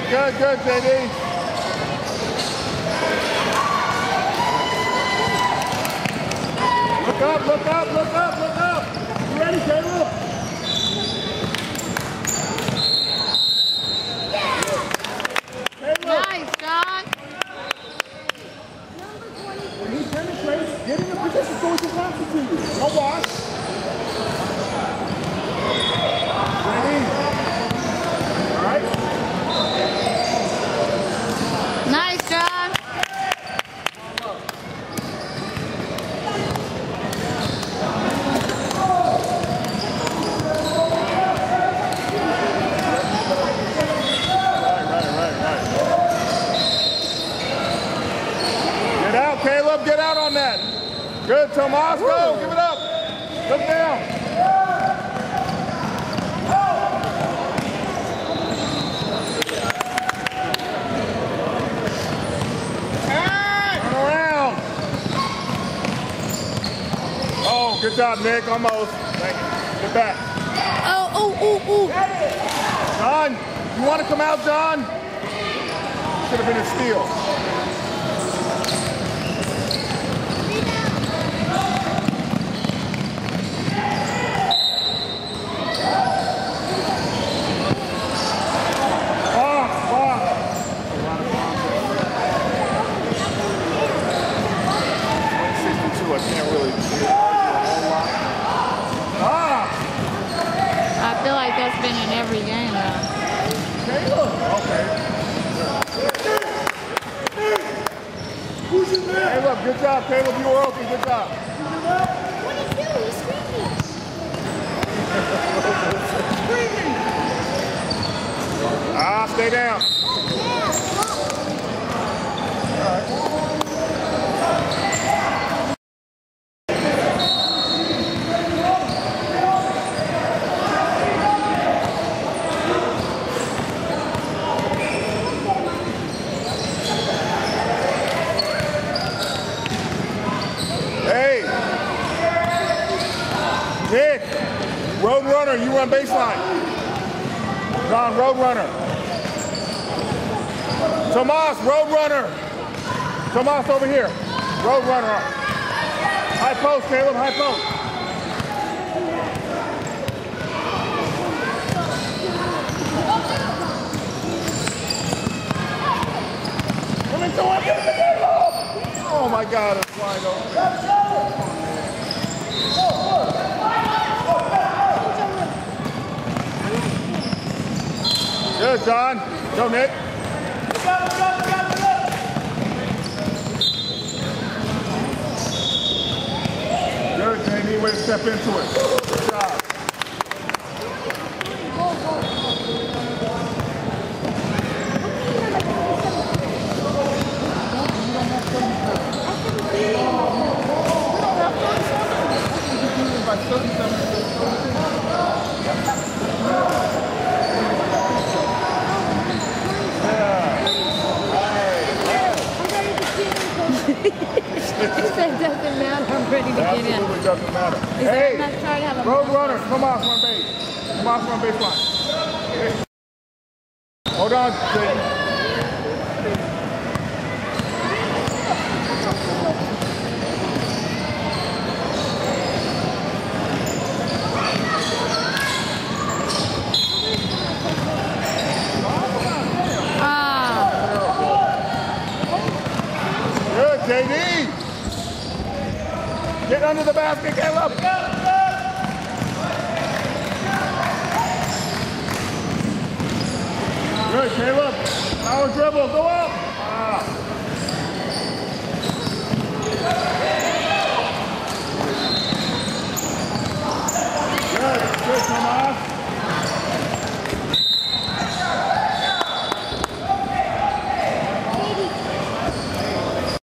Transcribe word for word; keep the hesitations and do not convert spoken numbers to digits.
good, good, J D. Look up, look up, look up, look up. You ready, Caleb? Nice, John. When he penetrates, get in the position so he can pass it to you. Don't watch. Ready? All right. Nice, John. Caleb, get out on that. Good, Tomas, go, give it up. Look down. Turn around. Oh, good job, Nick, almost. Thank you. Get back. Oh, oh, oh, oh. John, you want to come out, John? Should have been a steal. I can't really argue a whole lot. Ah! I feel like that's been in every game, though. Caleb! Okay. Caleb, good job. Caleb, you were open. Good job. What did he do? He's screaming. Ah, stay down. All right. Nick, road runner, you run baseline. John, road runner. Tomas, road runner. Tomas over here. Road runner. High post, Caleb, high post. Come in, Tomas, get in the game. Oh my God, it's wide open. Good, John. Go, Nick. Good, Jamie. Way to step into it. Good job. That doesn't matter. I'm ready to get in. Absolutely doesn't matter. Is Hey, not trying to have a road runner, come off one base. Come off one baseline. Hey. Hold on, Jayden. J D! Get under the basket, Caleb! Good, Caleb. Power dribble, go up! Ah. Good, good, come on.